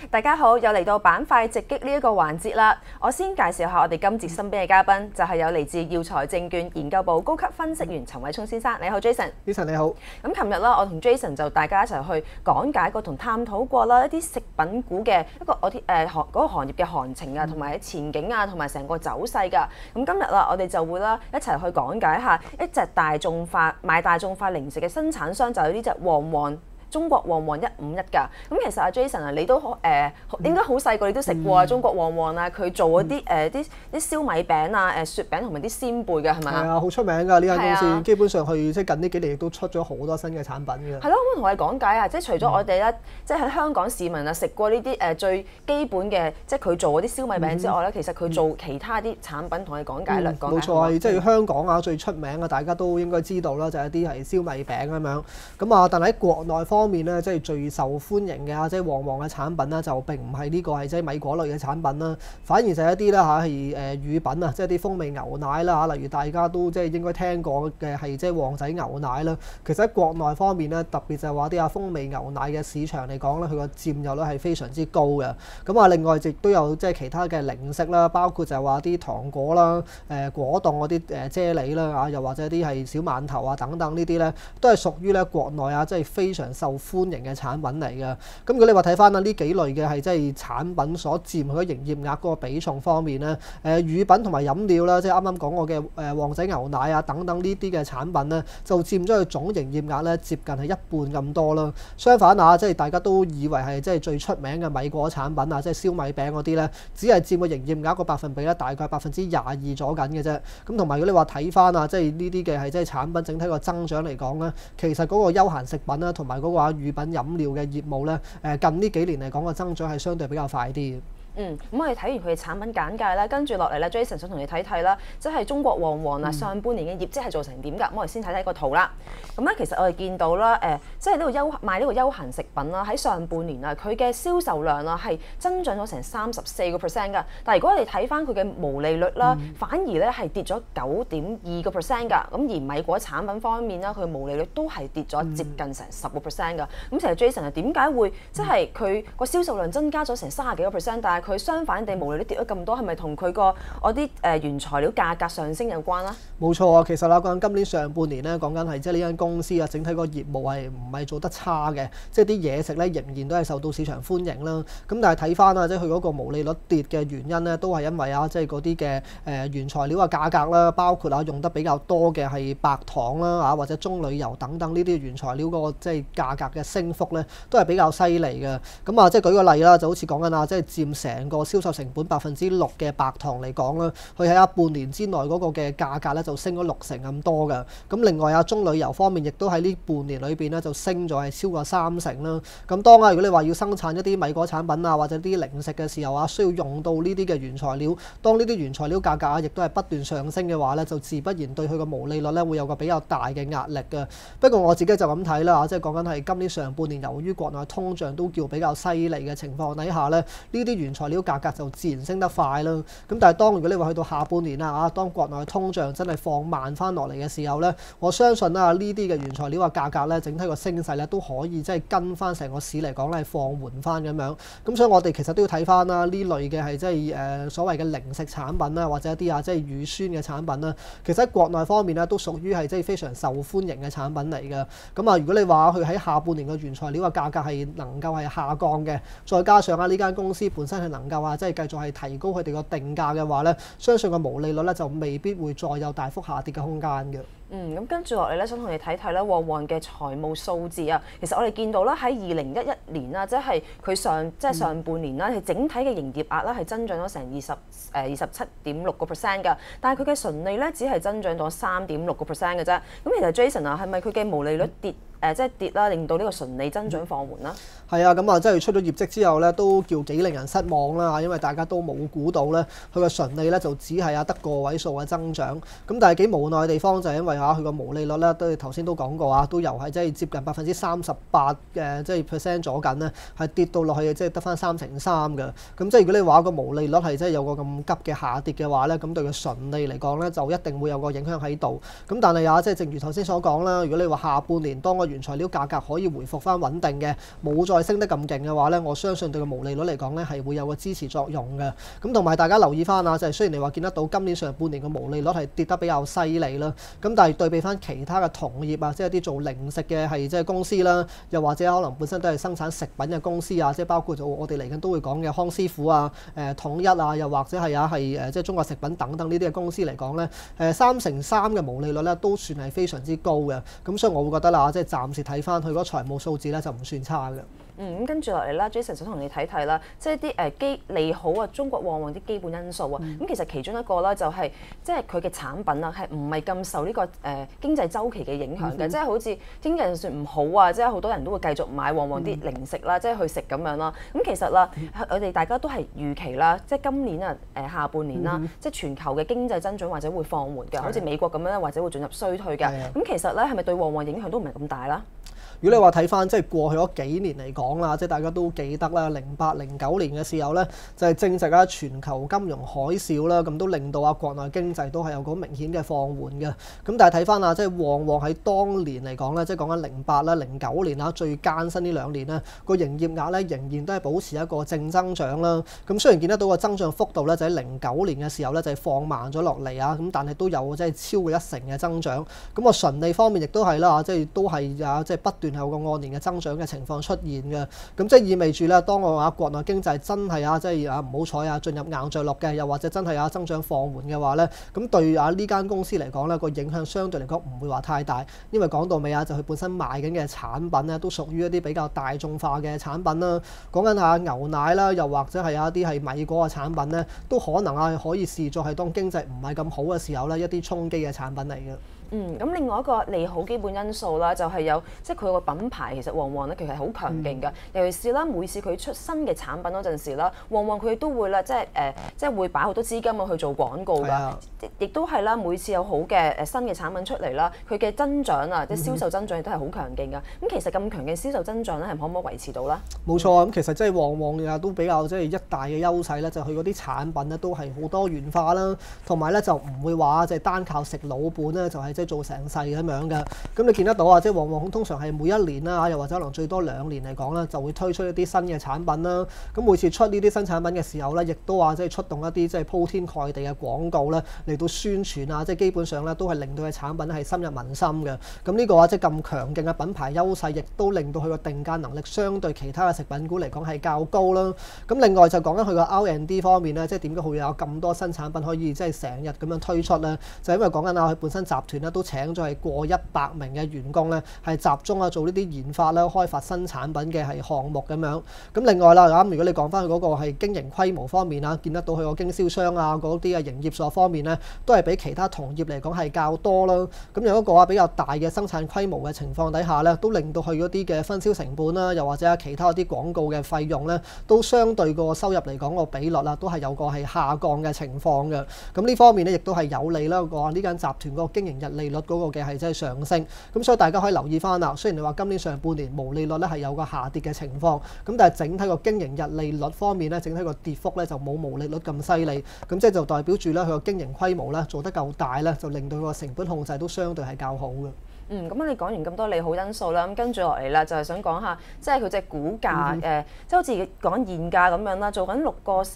大家好，又嚟到板塊直擊呢一個環節啦。我先介紹下我哋今節身邊嘅嘉賓，就係有嚟自耀才證券研究部高級分析員陳偉聰先生。你好 Jason。Jason 你好。 咁琴日啦，我同 Jason 就大家一齊去講解過同探討過啦一啲食品股嘅一個嗰個行業嘅行情啊，同埋前景啊，同埋成個走勢㗎。咁今日啦，我哋就會啦一齊去講解下一隻賣大眾化零食嘅生產商，就係呢隻旺旺。中國旺旺151㗎，咁其實阿 Jason 啊，你都應該好細個你都食過啊，中國旺旺啊，佢做嗰啲啲燒米餅啊、雪餅同埋啲鮮貝㗎，係咪啊？ 係啊，好出名㗎呢間公司，基本上佢即係近呢幾年亦都出咗好多新嘅產品㗎。 係咯，可唔可以同我哋講解啊？即係除咗我哋咧，即係喺香港市民啊食過呢啲最基本嘅，即係佢做嗰啲燒米餅之外咧，其實佢做其他啲產品同我哋講解啦。 冇錯，即係香港啊最出名嘅，大家都應該知道啦，就係一啲係燒米餅咁樣。咁啊，但係喺國內方面咧，即係最受歡迎嘅即係旺旺嘅產品啦，就並唔係呢個係即係米果類嘅產品啦，反而就係一啲咧係乳品啊，即係啲風味牛奶啦嚇，例如大家都即係應該聽過嘅係即係旺仔牛奶啦。其實喺國內方面咧，特別就係話啲風味牛奶嘅市場嚟講咧，佢個佔有率係非常之高嘅。咁啊，另外亦都有即係其他嘅零食啦，包括就係話啲糖果啦、果凍嗰啲啫喱啦嚇，又或者啲係小饅頭啊等等呢啲咧，都係屬於咧國內啊即係非常受歡迎嘅產品嚟嘅。咁如果你話睇翻啊呢幾類嘅係即係產品所佔佢營業額嗰個比重方面咧，乳品同埋飲料啦，即係啱啱講過嘅旺仔牛奶啊等等呢啲嘅產品咧，就佔咗佢總營業額咧接近係一半咁多啦。相反啊，即係大家都以為係即係最出名嘅米果產品啊，即係燒米餅嗰啲咧，只係佔個營業額個百分比咧，大概22%左緊嘅啫。咁同埋如果你話睇翻啊，即係呢啲嘅係即係產品整體個增長嚟講咧，其實嗰個休閒食品啦，同埋嗰個乳品飲料嘅業務咧，近呢幾年嚟講個增長係相對比較快啲嘅。 咁我哋睇完佢嘅產品簡介啦，跟住落嚟咧 ，Jason 想同你睇睇啦，即係中國旺旺啊，上半年嘅業績係做成點㗎？咁我哋先睇睇個圖啦。咁咧，其實我哋見到啦，即係呢個賣呢個休閒食品啦，喺上半年啊，佢嘅銷售量啊係增長咗成34%㗎。但係如果我哋睇翻佢嘅毛利率啦，反而咧係跌咗9.2%㗎。咁而米果產品方面啦，佢嘅毛利率都係跌咗接近成10%㗎。咁其實 Jason 啊，點解會即係佢個銷售量增加咗成30幾個%，但係佢相反地毛利率跌咗咁多，係咪同佢個嗰啲原材料價格上升有關啦？ 冇錯啊，其實啦講緊今年上半年咧，講緊係即係呢間公司啊，整體個業務係唔係做得差嘅，即係啲嘢食咧仍然都係受到市場歡迎啦。咁但係睇翻啊，即係佢嗰個毛利率跌嘅原因咧，都係因為啊，即係嗰啲嘅原材料嘅價格啦，包括啊用得比較多嘅係白糖啦啊，或者棕櫚油等等呢啲原材料嗰個即係價格嘅升幅咧，都係比較犀利嘅。咁啊，即係舉個例啦，就好似講緊啊，即係佔成個銷售成本6%嘅白糖嚟講啦，佢喺半年之內嗰個嘅價格咧就升咗60%咁多㗎。咁另外啊，棕櫚油方面亦都喺呢半年裏邊咧就升咗係超過30%啦。咁當啊，如果你話要生產一啲米果產品啊，或者啲零食嘅時候啊，需要用到呢啲嘅原材料，當呢啲原材料價格啊亦都係不斷上升嘅話咧，就自不然對佢個毛利率咧會有個比較大嘅壓力㗎。不過我自己就咁睇啦，即係講緊係今年上半年由於國內通脹都叫比較犀利嘅情況底下咧，呢啲原材料價格就自然升得快啦。咁但係當如果你話去到下半年啊，當國內通脹真係放慢翻落嚟嘅時候咧，我相信啊呢啲嘅原材料嘅價格咧，整體個升勢咧都可以即係跟翻成個市嚟講咧放緩翻咁樣。咁所以我哋其實都要睇翻啦，呢類嘅係即係所謂嘅零食產品啦，或者一啲啊即係乳酸嘅產品啦，其實喺國內方面咧都屬於係即係非常受歡迎嘅產品嚟嘅。咁啊，如果你話佢喺下半年嘅原材料嘅價格係能夠係下降嘅，再加上啊呢間公司本身係能夠啊即係繼續係提高佢哋個定價嘅話咧，相信個毛利率咧就未必會再有大幅下跌嘅空間嘅。 咁跟住落嚟咧，想同你睇睇咧旺旺嘅財務數字啊。其實我哋見到啦，喺2011年啦，即係佢上半年啦，係整體嘅營業額啦係增長咗成27.6% 㗎，但係佢嘅純利咧只係增長咗3.6% 嘅啫。咁其實 Jason 啊，係咪佢嘅毛利率跌？即係跌啦，令到呢個純利增長放緩啦。 係啊，咁啊，即係出咗業績之後咧，都叫幾令人失望啦，因為大家都冇估到咧，佢個純利咧就只係得個位數嘅增長。咁但係幾無奈嘅地方就係因為佢個毛利率咧，都頭先都講過都由係即係接近38%嘅即係 percent 咗緊咧，係跌到落去即係得翻3.3%嘅。咁即係如果你話個毛利率係即係有個咁急嘅下跌嘅話咧，咁對個純利嚟講咧就一定會有個影響喺度。咁但係即係正如頭先所講啦，如果你話下半年當個原材料價格可以回復翻穩定嘅，冇再升得咁勁嘅話咧，我相信對個毛利率嚟講咧係會有個支持作用嘅。咁同埋大家留意翻啊，就係雖然你話見得到今年上半年個毛利率係跌得比較犀利啦，咁但係對比翻其他嘅同業啊，即係啲做零食嘅係即係公司啦，又或者可能本身都係生產食品嘅公司啊，即係包括我哋嚟緊都會講嘅康師傅啊、統一啊，又或者係即係中國食品等等呢啲嘅公司嚟講咧，3.3%嘅毛利率咧都算係非常之高嘅。咁所以我會覺得啦，即係暫時睇翻佢嗰財務數字咧就唔算差嘅。 咁跟住落嚟啦 Jason 想同你睇睇啦，即係啲利好啊，中國旺旺啲基本因素啊。咁其實其中一個啦就係即係佢嘅產品啊，係唔係咁受呢個經濟週期嘅影響嘅？即係好似經濟就算唔好啊，即係好多人都會繼續買旺旺啲零食啦，即係去食咁樣啦。咁其實啦，我哋大家都係預期啦，即係今年啊下半年啦，即係全球嘅經濟增長或者會放緩嘅，好似美國咁樣或者會進入衰退嘅。咁其實咧係咪對旺旺影響都唔係咁大啦？ 如果你話睇翻即係過去嗰幾年嚟講啦，即係大家都記得啦，08、09年嘅時候咧，就係正值全球金融海嘯啦，咁都令到國內經濟都係有個明顯嘅放緩嘅。咁但係睇翻即係旺旺喺當年嚟講咧，即係講緊08啦、09年啦，最艱辛呢2年咧，個營業額咧仍然都係保持一個正增長啦。咁雖然見得到個增長幅度咧，就喺09年嘅時候咧就係放慢咗落嚟啊，咁但係都有即係超過1成嘅增長。咁個純利方面亦都係啦，即係都係即係不斷有個按年嘅增長嘅情況出現嘅，咁即係意味住咧，當我話國內經濟真係即係唔好彩進入硬着陸嘅，又或者真係增長放緩嘅話咧，咁對呢間公司嚟講咧，個影響相對嚟講唔會話太大，因為講到尾就佢本身賣緊嘅產品咧，都屬於一啲比較大眾化嘅產品啦。講緊牛奶啦，又或者係有一啲係米果嘅產品咧，都可能可以視作係當經濟唔係咁好嘅時候咧，一啲衝擊嘅產品嚟嘅。 咁另外一個利好基本因素啦，就係有即係佢個品牌其實旺旺咧，其實係好強勁㗎。尤其是啦，每次佢出新嘅產品嗰陣時啦，旺旺佢都會啦，即係會擺好多資金去做廣告㗎。亦都係啦，每次有好嘅新嘅產品出嚟啦，佢嘅增長啊，即係銷售增長亦都係好強勁㗎。咁其實咁強嘅銷售增長咧，係可唔可以維持到啦？ 冇錯啊，咁其實即係旺旺都比較即係一大嘅優勢咧，就佢嗰啲產品咧都係好多元化啦，同埋咧就唔會話即係單靠食老本咧，就係即係做成世咁樣嘅。咁你見得到啊，即係旺旺通常係每一年啦，又或者可能最多2年嚟講啦，就會推出一啲新嘅產品啦。咁每次出呢啲新產品嘅時候咧，亦都話即係出動一啲即係鋪天蓋地嘅廣告咧嚟到宣傳啊，即係基本上咧都係令到嘅產品係深入民心嘅。咁呢個即係咁強勁嘅品牌優勢，亦都令到佢個定價能力相對其他嘅食品股嚟講係較高啦。咁另外就講緊佢個 R&D 方面咧，即係點解會有咁多新產品可以即係成日咁樣推出咧？就因為講緊佢本身集團咧都請咗係過100名嘅員工咧，係集中做呢啲研發啦、開發新產品嘅係項目咁樣。咁另外啦，咁如果你講翻佢嗰個係經營規模方面啊，見得到佢個經銷商啊嗰啲嘅營業所方面咧，都係比其他同業嚟講係較多啦。咁有一個比較大嘅生產規模嘅情況底下咧，都令到佢嗰啲嘅分銷成本啦，又或者其他嗰啲廣告嘅費用咧，都相對個收入嚟講個比率啦，都係有個係下降嘅情況嘅。咁呢方面咧，亦都係有利啦。個呢間集團個經營溢利率嗰個嘅係即係上升。咁所以大家可以留意翻啦。雖然你話今年上半年毛利率咧係有個下跌嘅情況，咁但係整體個經營溢利率方面咧，整體個跌幅咧就冇毛利率咁犀利。咁即係就代表住咧佢個經營規模咧做得夠大咧，就令到佢個成本控制都相對係較好嘅。 咁你講完咁多利好因素啦，咁跟住落嚟啦，就係想講下，即係佢隻股價即係好似講現價咁樣啦，做緊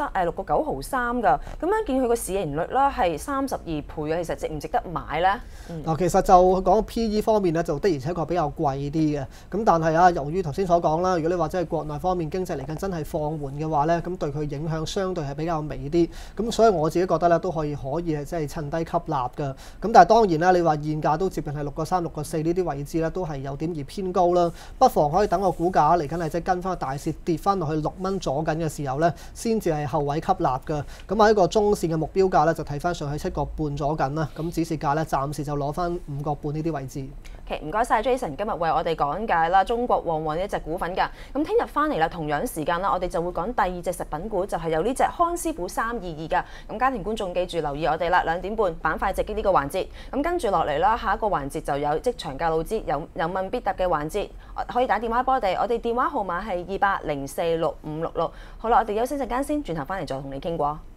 6.9毫3㗎，咁樣見佢個市盈率啦係32倍嘅，其實值唔值得買咧？ 其實就講 P/E 方面咧，就的而且確比較貴啲嘅。咁但係由於頭先所講啦，如果你話即係國內方面經濟嚟緊真係放緩嘅話咧，咁對佢影響相對係比較微啲。咁所以我自己覺得咧都可以係即係趁低吸納㗎。咁但係當然啦，你話現價都接近係6.3、6.4呢啲位置咧，都係有點而偏高啦。不妨可以等個股價嚟緊係即係跟翻個大市跌翻落去6蚊左緊嘅時候咧，先至係後位吸納㗎。咁喺一個中線嘅目標價咧，就睇翻上去7個半左緊啦。咁指示價咧，暫時就攞翻5個半呢啲位置。 唔該晒 Jason， 今日為我哋講解啦中國旺旺呢一隻股份㗎。咁聽日翻嚟啦，同樣時間啦，我哋就會講第2隻食品股，就係有呢隻康師傅322㗎。咁家庭觀眾記住留意我哋啦，2點半板塊直擊呢個環節。咁跟住落嚟啦，下一個環節就有職場教路之有問必答嘅環節，可以打電話俾我哋電話號碼係28046566。好啦，我哋休息陣間先，轉頭翻嚟再同你傾過。